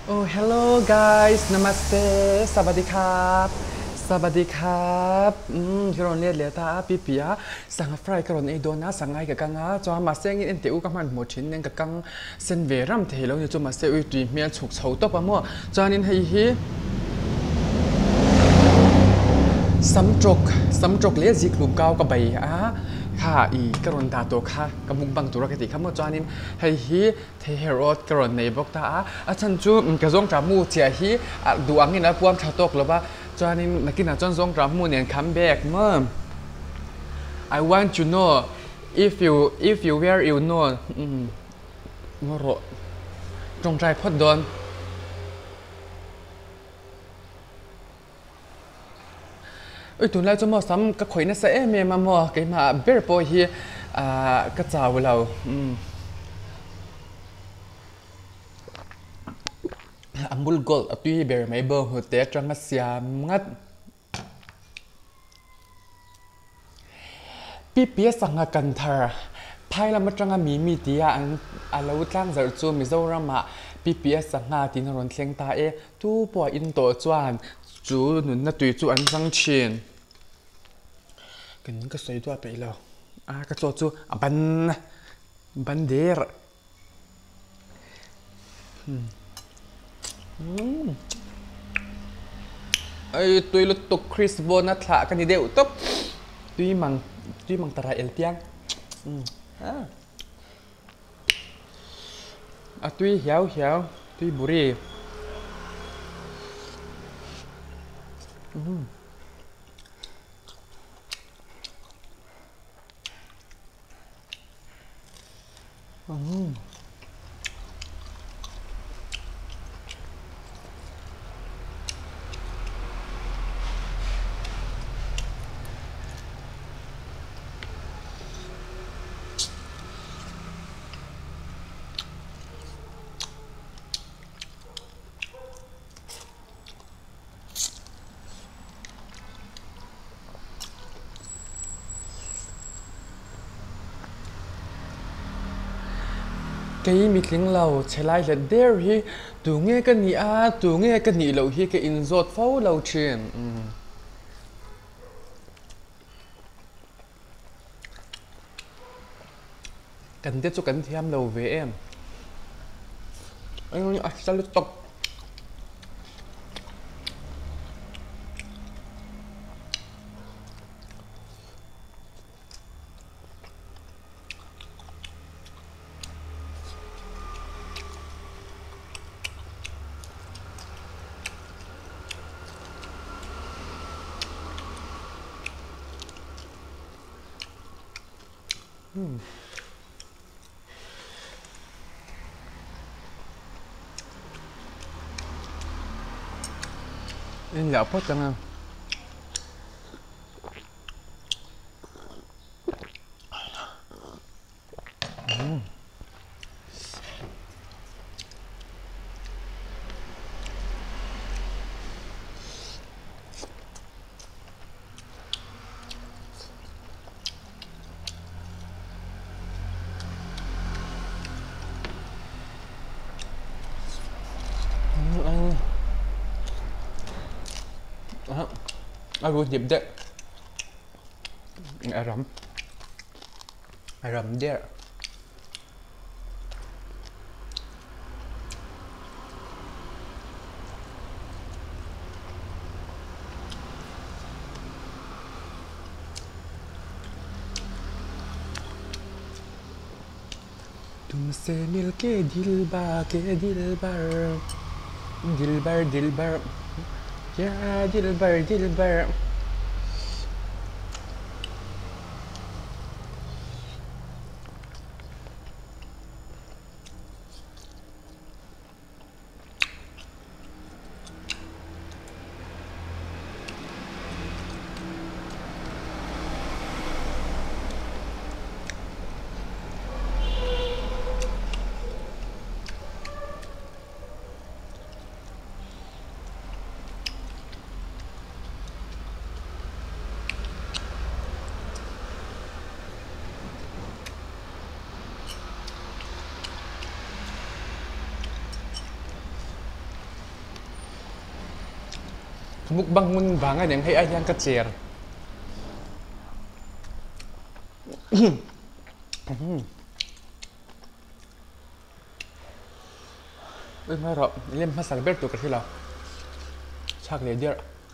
Oh, hello guys, namaste, สวัสดีครับสวัสดีครับกรอนเลียดเลียตาปีปีอะสังฟรายกรอนไอโดนะสังไงกับกังอะจอมาเสียงอินเตอุกับมันหมดชิ้นนึงกับกังเซนเวรัมเทแล้วเนี่ยจอมาเสียอุตรีเมียนฉุกเฉาตบปะมั่วจอนินให้ฮีสำจกเลี้ยจิกลุ่มเก้ากับใบอะค่ะอีกรอนตาตัวค่ะกับมุกบังตัวรักติข้ามจอนินให้ฮีเทเฮโรดกรอนในบอกตาอะฉันจูกระซงจามูเจียฮีดูอังนี่นะพวมชาวตกหรือว่าจอนินนักกินอะจอนซงจามูเนี่ยคัมแบ็กเมื่อ I want to know if you where you know งรจงใจพอดดอน ơi tụi này cho mò sắm cái khối nó sẽ mềm mà mò cái mà very boy hi cái chào với lâu Amul Gold tuy bề mấy bơ hồ té trong ngắt xiêm ngắt pi pi sang cần thở phai là mất trong mì mì tía anh lâu trang giờ chú mi dâu ra mà pi pi sang tin hồn tiếng ta tu bỏ in tổ chuan chú nụn nó tùy chú anh sang chiên cái những cái xoay tua bị lâu cái chỗ chú ban đế ơi tôi lúc tục Chris Bonat thả cái gì đều tốt tuy măng tara el tiang tuy hiếu tuy buri cái mi tiếng lâu chạy lại là there hi tụ nghe cái nhị tụ nghe cái nhị lâu hi cái in rốt phâu lâu chuyện cần thiết cho cần thêm lâu với em anh sao lúc tộc anh lão phốt chẳng I will dip that I rum there तुमसे मिलके दिलबर ya दिलबर มุกบังมุนบางอย่างให้อายังกระเจียร์ไม่หรอกเล่นภาษาเบลตัวกันที่เราชักเลยเดียร์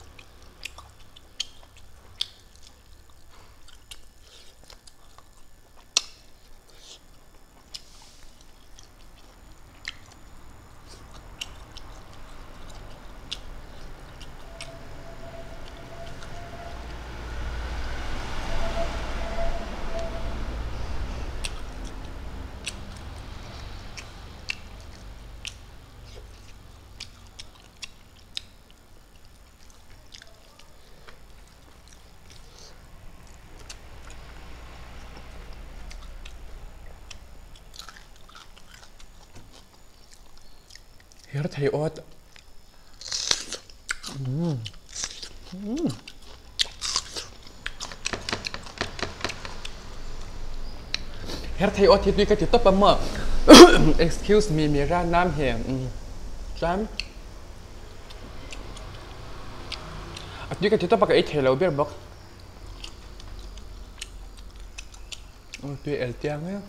เฮร์ไทออสเฮร์ไทออสที่ดูกันที่ต๊อปมา excuse me มีร้านน้ำแห้งจำดูกันที่ต๊อปกับไอ้เทเลเบียร์บอกตัวเอลเตียงเนี่ย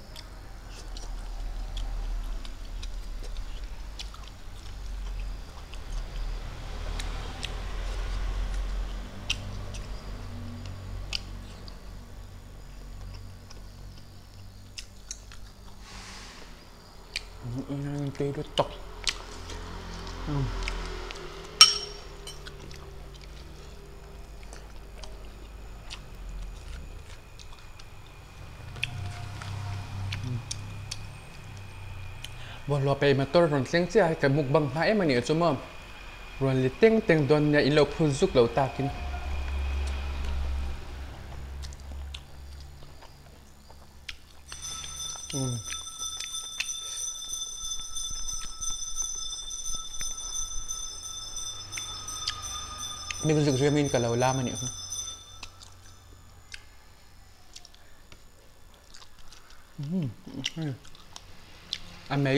ตีด้วยตกบอลเราไปมาตัวรอนเสียงเสียให้กับมุกบังไม้มาเนี่ยจุ่มรอนลิเต็งเต็งโดนเนี่ยอินเราพูดซุกเราตากินมีรู้สึกเรียมินกับเราล่ามาเนี่ยอันไหน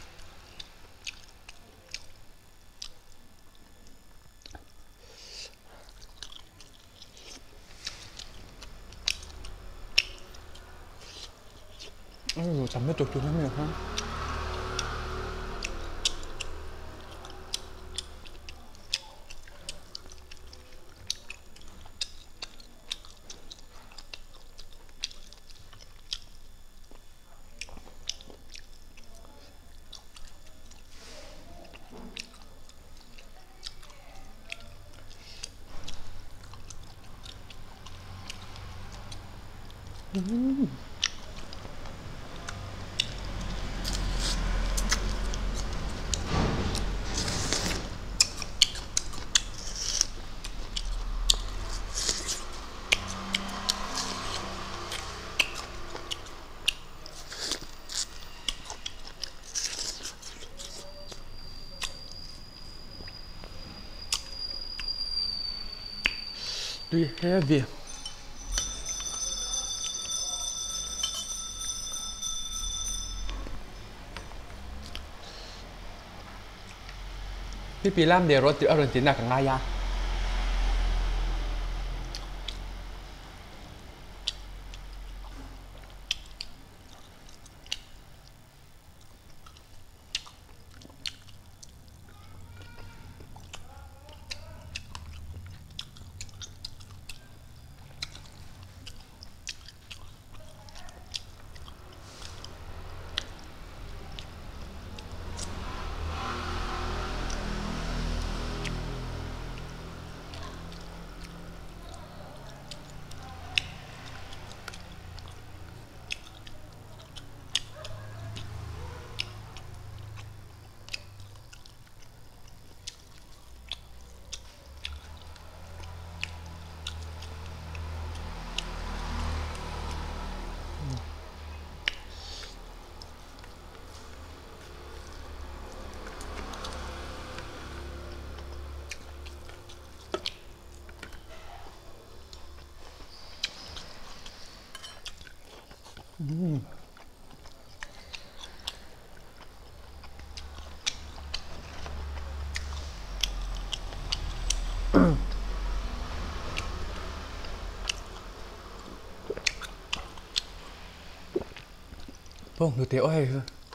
จำไม่ถูกตัวนั่นเลยฮะดูเฮฟวี่พี่ปีล่ามเดรถติดอารมณ์ติดหนักกับง่ายยะ Bông được tiểu hay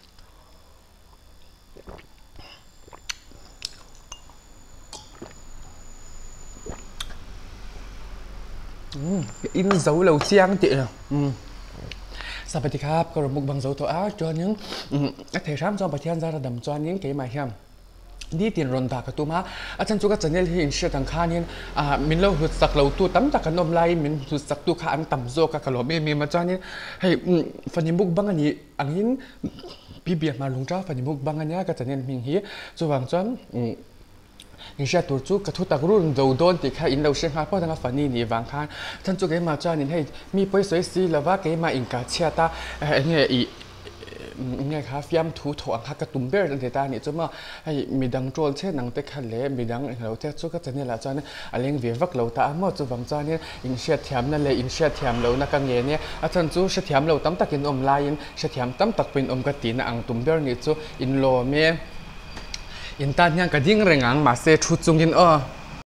in dấu lầu chiang chị nàoสวัสดีครับกรมุกบางโซตัวอ้าจวนยังเทช้ำจอมประเทศจาระดำจวนยังเก๋มาเฮียมนี่ตีนรอนตากระตุ้มาอาจารย์จุกจันเนลหินเชื่อทางข้านี่มินเราหุดสักเราตัวตั้มจากขนมไล่มินหุดสักตัวข้าอันต่ำโซกับขลุ่มมีมาจวนนี่ให้ฟันยิมุกบางอันนี้อันนี้พี่เบียร์มาลงเจ้าฟันยิมุกบางอันนี้ก็จะเน้นมิงฮีจวนจวนนี่เชื่อตัวจุกกระทุตักรุ่นโดดนติค่ะอินเราเชื่อฮาเพราะทางฝันนี่บางครั้งท่านจุกเก๋มาจวนนี่ให้มีไปสวยสีแล้วว่าเก๋มาอิงกาเชียตาเนี่ยอีไงครับย้ำถูถ่วงฮักกระตุ้มเบอร์ตั้งแต่ตาเนี่ยจนมาให้มีดังโจลเช่นหนังเตะขันเล่มีดังเราเทสุก็จะเนี่ยแหละจอนอะไรเงี้ยวักเราตาหมดจนบางจอนเนี่ยอินเชียแถมนั่นเลยอินเชียแถมเรานักกังเงี้ยเนี่ยอาจารย์จูเชียแถมเราตั้มตักกินอมลายอินเชียแถมตั้มตักเป็นอมกระตีนอังตุ้มเบอร์เนี่ยจูอินโลเมอินตาเนี่ยกระดิ่งแรงงมาเซชุดจงกิน